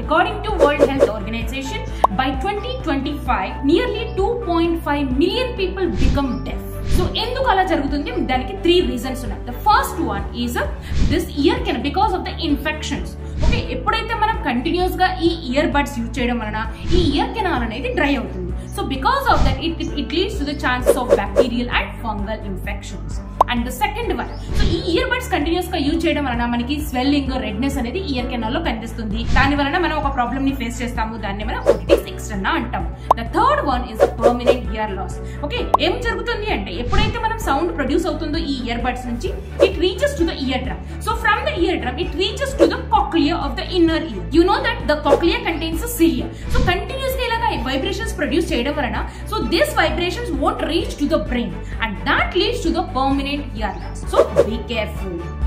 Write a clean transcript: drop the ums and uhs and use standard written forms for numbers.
according to World Health Organization, by 2025, nearly 2.5 million people become deaf. So, ఎందుకు అలా జరుగుతుంది? దానికి 3 reasons ఉన్నాయి. The first one is this ear canal because of the infections. Okay, ఎప్పుడైతే మనం continuous గా ఈ ఇయర్ బడ్స్ యూజ్ చేయడం వలన ఈ ఇయర్ కెనాల్ అనేది డ్రై అవుతుంది. So because of that, it leads to the chances of bacterial and fungal infections. And the second one, so ఈ ఇయర్ బడ్స్ కంటిన్యూస్ గా యూజ్ చేయడం వలన మనకి స్వెల్లింగ్, రెడ్నెస్ అనేది ఇయర్ కెనాల్ లో కనిపిస్తుంది. దాని వలన మనం ఒక ప్రాబ్లమ్ ని ఫేస్ చేస్తాము. దాన్ని మనం ఓటిటిస్ ఎక్స్టర్నా అంటాం. The third one is permanent ear loss. Okay, ఏం జరుగుతుంది అంటే ఎప్పుడైతే మనం సౌండ్ ప్రొడ్యూస్ అవుతుందో ఈ ఇయర్ బడ్స్ నుంచి, it reaches to the eardrum. So from the eardrum, it reaches to the cochlea of the inner ear. You know that the cochlea contains a cilia. So continuously ilaga vibrations produce cheyadam varana, so these vibrations won't reach to the brain, and that leads to the permanent ear loss. So be careful.